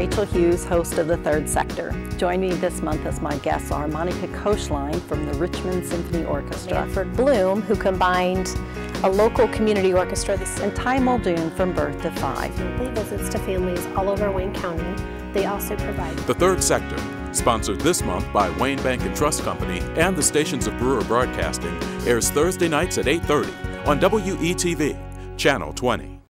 Rachel Hughes, host of The Third Sector. Join me this month as my guests are Monica Koechlein from the Richmond Symphony Orchestra, Bloom, who combined a local community orchestra, and Muldoon from Birth to Five. Monthly visits to families all over Wayne County. They also provide The Third Sector, sponsored this month by Wayne Bank and Trust Company and the stations of Brewer Broadcasting, airs Thursday nights at 8:30 on WCTV, Channel 20.